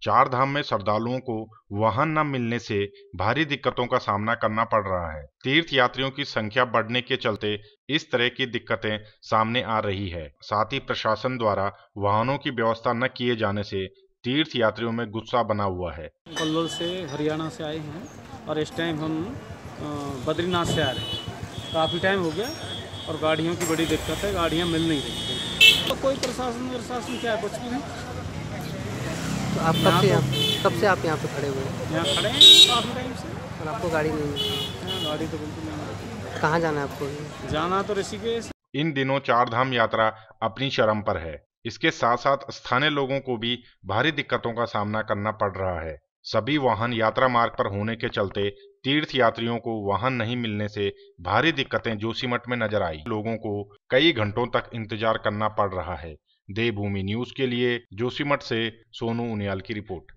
चार धाम में श्रद्धालुओं को वाहन न मिलने से भारी दिक्कतों का सामना करना पड़ रहा है। तीर्थ यात्रियों की संख्या बढ़ने के चलते इस तरह की दिक्कतें सामने आ रही है। साथ ही प्रशासन द्वारा वाहनों की व्यवस्था न किए जाने से तीर्थ यात्रियों में गुस्सा बना हुआ है। कल्लोल से हरियाणा से आए हैं और इस टाइम हम बद्रीनाथ से आ रहे हैं। काफ़ी टाइम हो गया और गाड़ियों की बड़ी दिक्कत है, गाड़ियाँ मिल नहीं रही। तो कोई प्रशासन क्या है, कुछ भी नहीं। तो आप कब से आप यहाँ पे खड़े हुए हैं? यहाँ खड़े हैं काफ़ी टाइम से और आपको गाड़ी नहीं है? हाँ, गाड़ी तो बिल्कुल नहीं। कहाँ जाना है आपको? जाना तो ऋषिकेश। इन दिनों चार धाम यात्रा अपनी चरम पर है। इसके साथ साथ स्थानीय लोगों को भी भारी दिक्कतों का सामना करना पड़ रहा है। सभी वाहन यात्रा मार्ग पर होने के चलते तीर्थ यात्रियों को वाहन नहीं मिलने से भारी दिक्कतें जोशीमठ में नजर आई। लोगों को कई घंटों तक इंतजार करना पड़ रहा है। देवभूमि न्यूज के लिए जोशीमठ से सोनू उनियाल की रिपोर्ट।